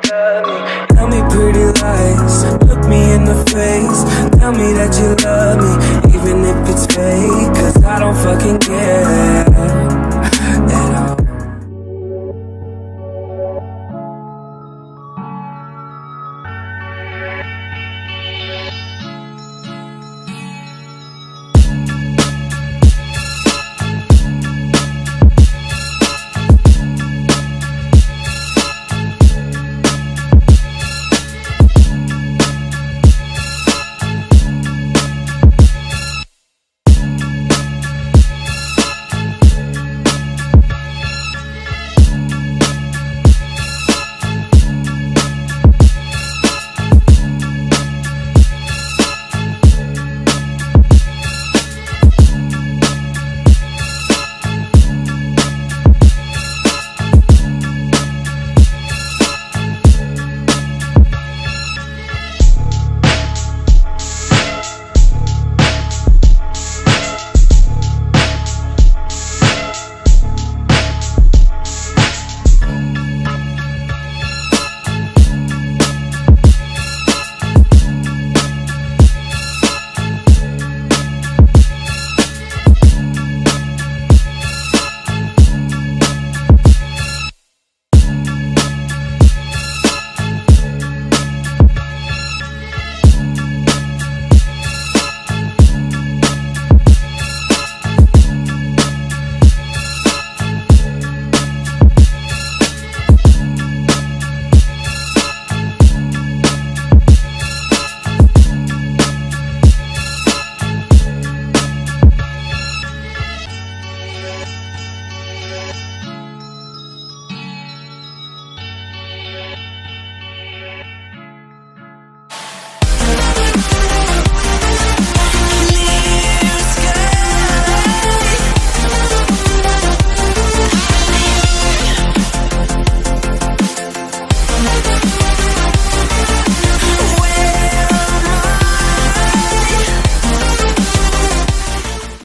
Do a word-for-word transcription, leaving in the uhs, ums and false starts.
love me. Tell me pretty lies, look me in the face. Tell me that you love me, even if it's fake, cause I don't fucking care.